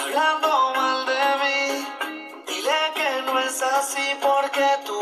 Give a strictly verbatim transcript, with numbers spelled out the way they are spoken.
hablando mal de mí. Dile que no es así porque tú